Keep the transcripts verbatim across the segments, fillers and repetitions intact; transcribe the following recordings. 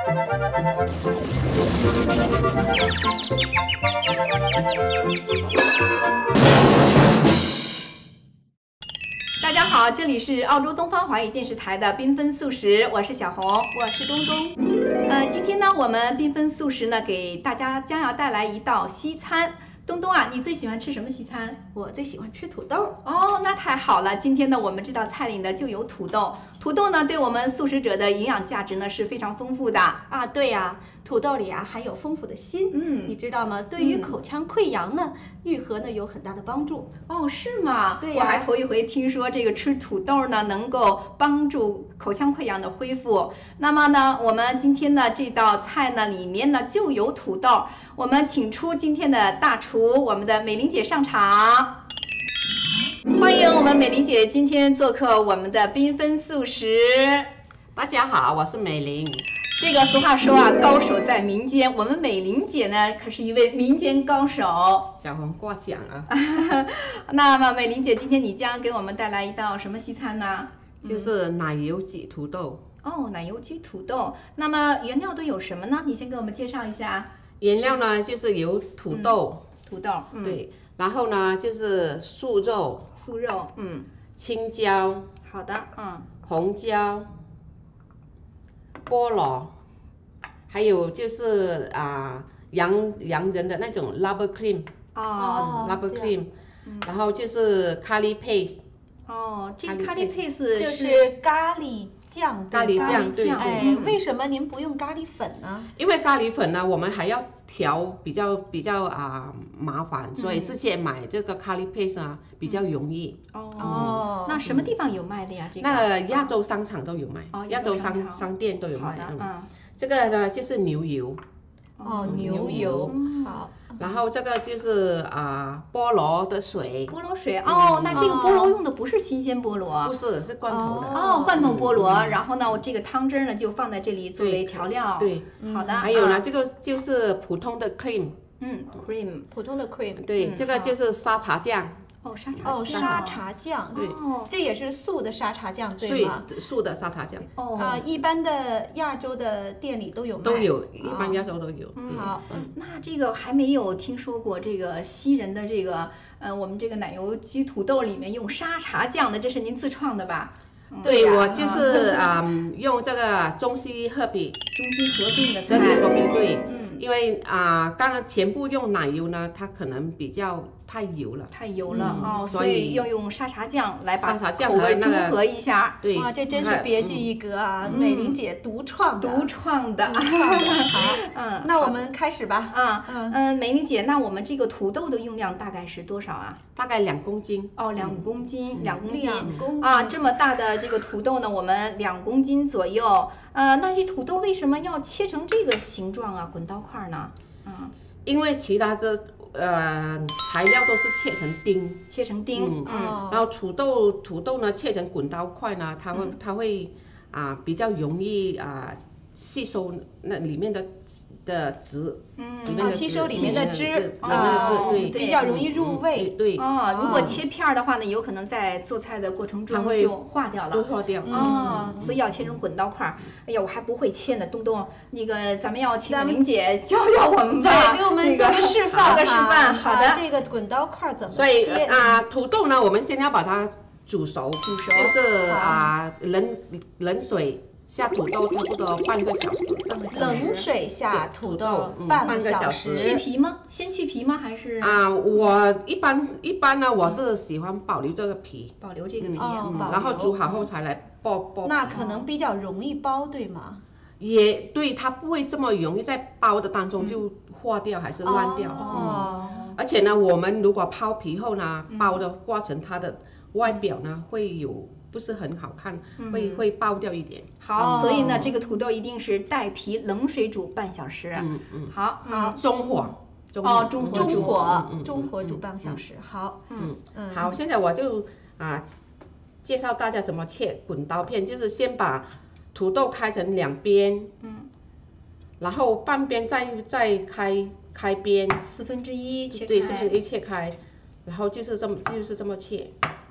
大家好，这里是澳洲东方华语电视台的缤纷素食，我是小红， 我是东东。 呃，今天呢，我们缤纷素食呢，给大家将要带来一道西餐。东东啊，你最喜欢吃什么西餐？ 我最喜欢吃土豆。 哦，那太好了。今天呢，我们这道菜里呢就有土豆。土豆呢，对我们素食者的营养价值呢是非常丰富的啊。对呀、啊，土豆里啊含有丰富的锌，嗯，你知道吗？对于口腔溃疡呢，愈合呢有很大的帮助。 哦，是吗？ 对呀、啊， 我还头一回听说这个吃土豆呢能够帮助口腔溃疡的恢复。那么呢，我们今天的这道菜呢里面呢就有土豆。我们请出今天的大厨，我们的美玲姐上场。欢迎我们美玲姐今天做客我们的缤纷素食。 大家好，我是美玲。 这个俗话说啊，高手在民间。我们美玲姐呢，可是一位民间高手。 小红过奖啊。 那么美玲姐，今天你将给我们带来一道什么西餐呢？ 就是奶油焗土豆。 哦，奶油焗土豆。那么原料都有什么呢？你先给我们介绍一下。 原料呢，就是有土豆， 嗯、土豆， 嗯、对，然后呢就是素肉， 素肉，嗯， 青椒， 好的，嗯， 红椒，菠萝，还有就是啊洋洋人的那种 rubber cream， 哦 ，rubber cream，、嗯、然后就是 curry paste， 哦，这个 curry paste 就是咖喱酱， 咖喱酱，对， 哎、嗯，为什么您不用咖喱粉呢？ 因为咖喱粉呢，我们还要调，比较比较啊、呃、麻烦，所以直接买这个咖喱 paste 啊比较容易。 哦、嗯，那什么地方有卖的呀？这个那个亚洲商场都有卖， 哦、 亚洲商商店都有卖。 嗯，嗯这个呢就是牛油。 哦，牛油，嗯、好。 然后这个就是啊、呃、菠萝的水， 菠萝水哦、嗯，那这个菠萝用的不是新鲜菠萝， 不是，是罐头的哦，罐头菠萝。然后呢，我这个汤汁呢就放在这里作为调料。 对， 对好的。 还有呢，啊、这个就是普通的 cream， 嗯 ，cream， 普通的 cream， 对， 嗯、 这个就是沙茶酱。 哦，沙茶哦，沙茶酱， 对， 哦，这也是素的沙茶酱，对吗？ 素的沙茶酱。 哦， 啊、呃，一般的亚洲的店里都有卖， 都有，一般亚洲都有。 嗯、 好、 嗯，那这个还没有听说过这个西人的这个，呃，我们这个奶油焗土豆里面用沙茶酱的，这是您自创的吧？ 对，我就是啊、嗯，用这个中西合璧， 中西合并的菜， 中西合并对，嗯，因为啊，刚、呃、刚全部用奶油呢，它可能比较太油了， 太油了、 嗯、 哦，所以要用沙茶酱来把口味中和一下。 对， 哇，这真是别具一格啊！嗯、美玲姐独创的， 独创的， 独创的。好， 嗯， 那我们开始吧。 啊，嗯嗯，美玲姐，那我们这个土豆的用量大概是多少啊？ 大概两公斤。 哦，两公斤，两、嗯、公斤， 公斤啊，这么大的这个土豆呢，我们两公斤左右。呃，那这土豆为什么要切成这个形状啊，滚刀块呢？嗯， 因为其他的呃材料都是切成丁， 切成丁，嗯， 嗯然后土豆土豆呢切成滚刀块呢，它会、嗯、它会啊、呃、比较容易啊、呃、吸收那里面的的汁。 嗯， 里面的吸收里面的汁， 里面的汁，对， 比较容易入味。 对， 哦，如果切片的话呢，有可能在做菜的过程中就化掉了， 都化掉。 哦，所以要切成滚刀块。哎呀，我还不会切呢，东东，那个咱们要请美玲姐教教我们吧， 对，给我们做个示范， 做个示范。好的， 这个滚刀块怎么切？ 所以啊，土豆呢，我们先要把它煮熟， 煮熟就是啊，冷冷水。下土豆差不多半个小时， 冷水下土豆半个小时。 去皮吗？先去皮吗？还是啊？我一般一般呢，我是喜欢保留这个皮， 保留这个皮， 嗯嗯、 然后煮好后才来剥剥。 那可能比较容易剥，对吗？ 也对，它不会这么容易在剥的当中就化掉，还是烂掉。 哦、 嗯。而且呢，我们如果剥皮后呢，剥的过程它的外表呢会有。不是很好看，会会爆掉一点。 好，哦、所以呢，这个土豆一定是带皮，冷水煮半小时。 嗯嗯。 好， 好， 中火。 哦，中火，中火， 中火煮半小时。好， 嗯嗯。好，现在我就啊介绍大家怎么切滚刀片，就是先把土豆开成两边，嗯，然后半边再再开开边， 四分之一切开。 对，四分之一切开，然后就是这么就是这么切。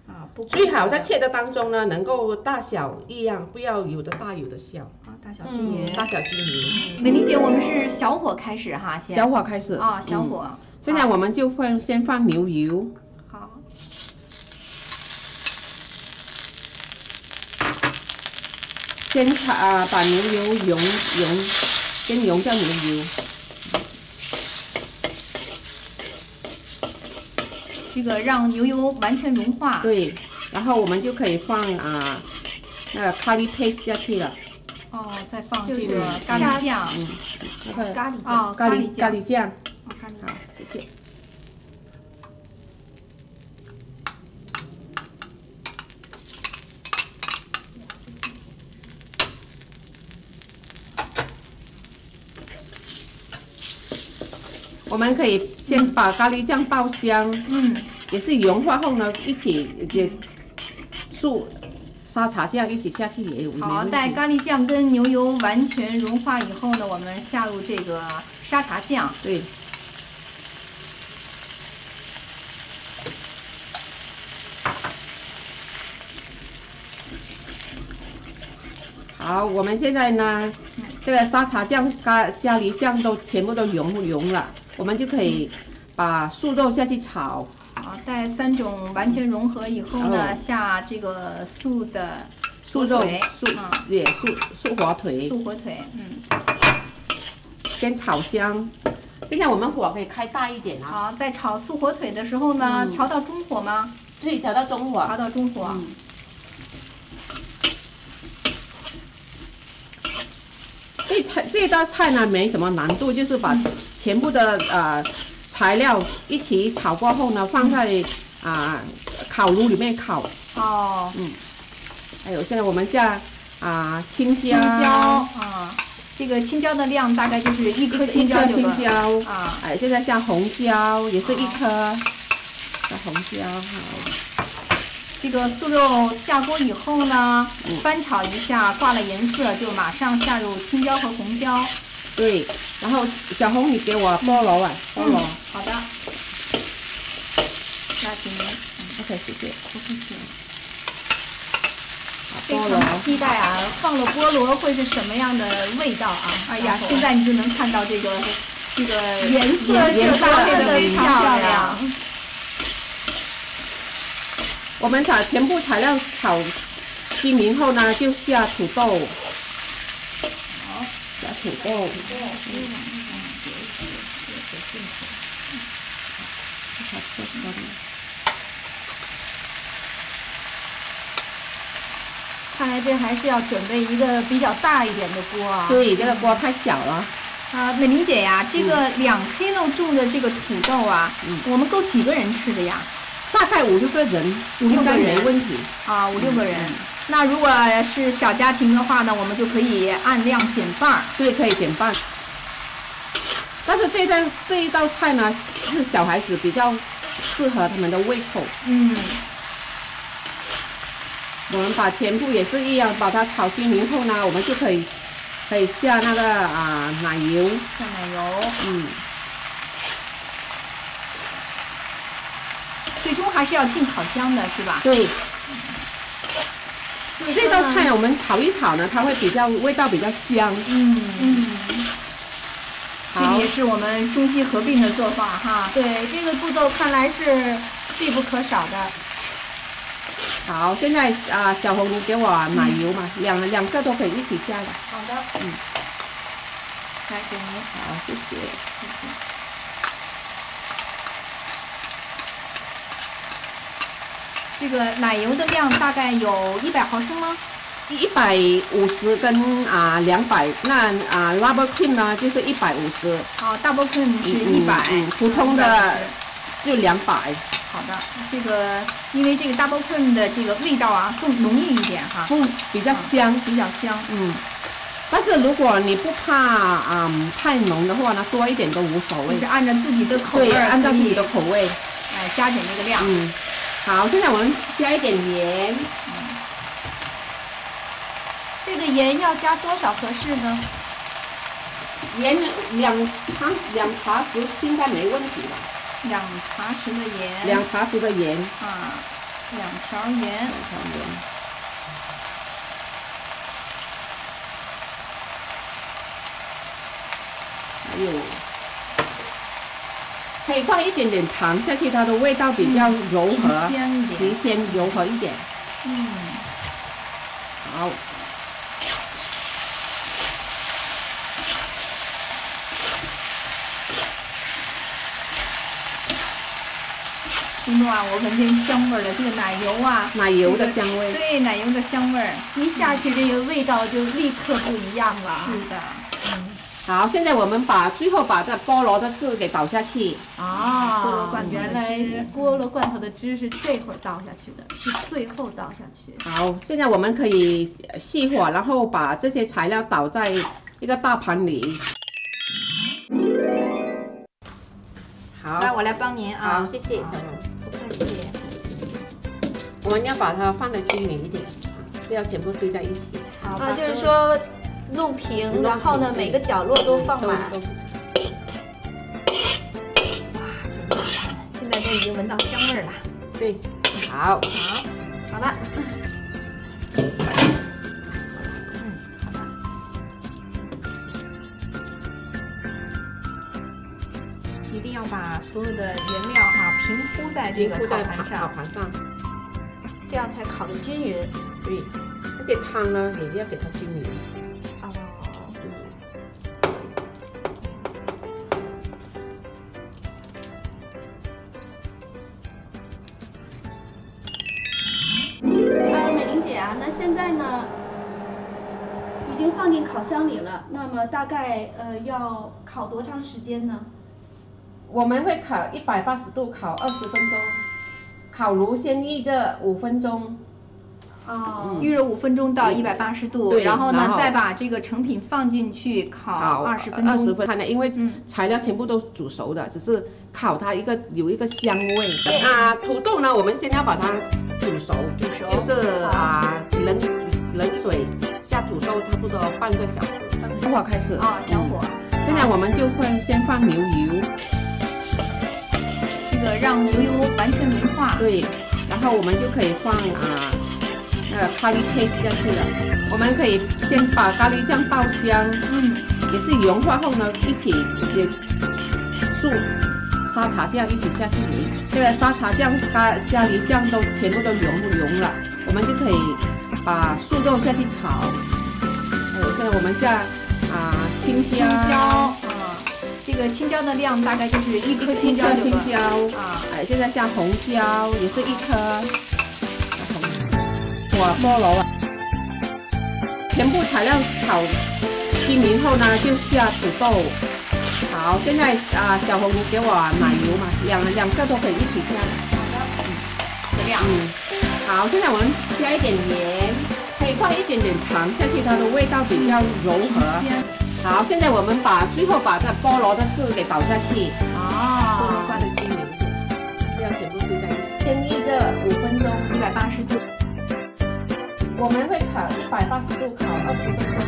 啊，不最好在切的当中呢，能够大小一样，不要有的大有的小。 啊，大小均匀。 大小均匀。 美玲姐，我们是小火开始哈，先。 小火开始。 啊，小火。 嗯、现在我们就放先放牛油。 好。 先炒啊，把牛油溶溶，先溶掉牛油。 这个让牛油完全融化。 对，然后我们就可以放啊那个咖喱 paste 下去了。 哦，再放这个咖喱酱。 嗯，那个咖喱哦， 咖喱咖喱酱。 哦，咖喱好，谢谢。我们可以先把咖喱酱爆香，嗯，也是融化后呢，一起也素沙茶酱一起下去也有。 好，待咖喱酱跟牛油完全融化以后呢，我们下入这个沙茶酱。 对。好，我们现在呢，这个沙茶酱、咖咖喱酱都全部都融融了。我们就可以把素肉下去炒。 好，待三种完全融合以后呢，哦、下这个素的素肉、素啊， 也素素火腿。 素火腿，嗯。 先炒香。现在我们火可以开大一点啊。 好，在炒素火腿的时候呢，嗯、调到中火吗？ 对，调到中火。 调到中火。嗯、 这这道菜呢没什么难度，就是把全部的呃材料一起炒过后呢，放在啊、呃、烤炉里面烤。 哦。嗯。 还有现在我们下啊、呃、青椒。 青椒啊，这个青椒的量大概就是一颗青椒。 一颗青椒啊。 哎，现在下红椒也是一颗，下红椒好。 这个素肉下锅以后呢，嗯、翻炒一下，挂了颜色，就马上下入青椒和红椒。 对，然后小红，你给我菠萝啊，菠萝、嗯。 好的。那请您。 OK， 谢谢。 不客气。非常期待啊！放了菠萝会是什么样的味道啊？哎呀，现在你就能看到这个这个颜色就搭配的非常漂亮。 我们把全部材料炒均匀后呢，就下土豆。 好， 下土豆。土豆。嗯。 看来这还是要准备一个比较大一点的锅啊。 对，这个锅太小了。 啊，美玲姐呀，这个两 kilo 重的这个土豆啊，嗯、我们够几个人吃的呀？ 大概五六个人， 五六个人没问题啊，五六个人。嗯、那如果是小家庭的话呢，我们就可以按量减半。 对，可以减半。但是这道这一道菜呢，是小孩子比较适合他们的胃口。 嗯。 我们把全部也是一样，把它炒均匀后呢，我们就可以可以下那个啊、呃、奶油。 下奶油。嗯。最终还是要进烤箱的，是吧？ 对。这道菜我们炒一炒呢，它会比较味道比较香。 嗯嗯。这也是我们中西合并的做法哈。 对，这个步骤看来是必不可少的。 好，现在啊、呃，小红你给我奶油嘛，嗯、两两个都可以一起下的。 好的。嗯。来，给您。 好，谢谢。谢谢。 这个奶油的量大概有一百毫升吗？ 一百五十跟啊两百，那啊 double cream 呢就是一百五十。 哦 ，double cream 是一百、 嗯嗯，普通的就两百。 好的，这个因为这个 double cream 的这个味道啊更浓郁一点哈， 嗯，比较香， 嗯、比较香， 嗯。但是如果你不怕啊、嗯、太浓的话呢，多一点都无所谓。 就是按照自己的口味， 对，按照自己的口味， 哎，加点这个量。 嗯。好，现在我们加一点盐。嗯。 这个盐要加多少合适呢？ 盐两汤两茶匙应该没问题吧？ 两茶匙的盐。 两茶匙的盐。 啊。 两勺盐， 两勺盐，还有可以放一点点糖下去，它的味道比较柔和， 提鲜一点， 提鲜柔和一点。 嗯， 好。 听众啊，我闻见香味儿了，这个奶油啊， 奶油的香味， 对，奶油的香味儿， 一下去这个味道就立刻不一样了。 是的， 嗯。 好，现在我们把最后把这菠萝的汁给倒下去。 啊， 菠萝罐头的原来汁菠萝罐头的汁是这会儿倒下去的，是最后倒下去。 好，现在我们可以熄火，然后把这些材料倒在一个大盘里。好， 来，我来帮您啊。 好，谢谢小红。 不客气。 我们要把它放得均匀一点，不要全部堆在一起。 好， 啊，就是说弄平，然后呢每个角落都放满。 都哇，真好看！现在都已经闻到香味儿了。 对，好， 好，好了。嗯，好的。一定要把所有的原料哈平铺在这个铺在烤盘烤上， 盘上。 这样才烤得均匀。 对，这些汤呢也要给它均匀。 哦。啊，美玲姐啊，那现在呢，已经放进烤箱里了。那么大概呃要烤多长时间呢？ 我们会烤一百八十度，烤二十分钟。烤炉先预热五分钟。 哦， 预热五分钟到一百八十度， 对然后呢然后再把这个成品放进去烤二十分钟。 二十分钟，因为嗯材料全部都煮熟的，只是烤它一个有一个香味。啊，土豆呢，我们先要把它煮熟， 煮熟就是啊冷冷水下土豆，差不多半个小时。小火开始啊，小火。 现在我们就会先放牛油， 这个让牛油完全融化。 对，然后我们就可以放啊那个咖喱 paste 下去了。我们可以先把咖喱酱爆香， 嗯， 也是融化后呢，一起也素沙茶酱一起下去淋。这个沙茶酱、咖咖喱酱都全部都融融了，我们就可以把素肉下去炒。还有现在我们下啊青椒， 青椒啊，这个青椒的量大概就是一颗青椒一颗青就椒啊， 哎，现在下红椒也是一颗，哇，菠萝啊，全部材料炒均匀后呢，就下土豆。好，现在啊，小红你给我奶油嘛，两两个都可以一起下。 好的，这样。 嗯，好，现在我们加一点盐，可以放一点点糖下去，它的味道比较柔和。好，现在我们把最后把这菠萝的汁给倒下去。 哦， 菠萝放的均匀一点，不要全部堆在一起。先预热五分钟， 一百八十度。 我们会烤一百八十度，烤二十分钟。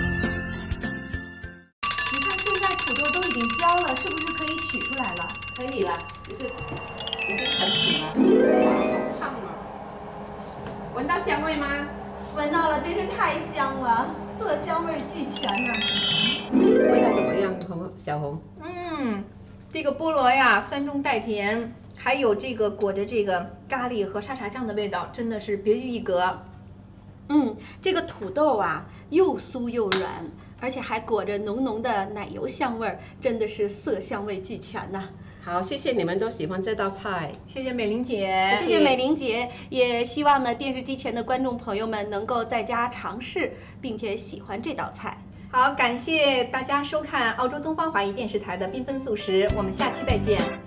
你看现在土豆都已经焦了，是不是可以取出来了？ 可以了，也是也是成品了。哇，好烫啊！闻到香味吗？ 闻到了，真是太香了，色香味俱全呢。 味道怎么样，红小红？ 嗯，这个菠萝呀，酸中带甜，还有这个裹着这个咖喱和沙茶酱的味道，真的是别具一格。 嗯，这个土豆啊，又酥又软，而且还裹着浓浓的奶油香味儿，真的是色香味俱全呐。 好，谢谢你们都喜欢这道菜。 谢谢美玲姐， 谢谢美玲姐，也希望呢电视机前的观众朋友们能够在家尝试，并且喜欢这道菜。 好，感谢大家收看澳洲东方华语电视台的缤纷素食，我们下期再见。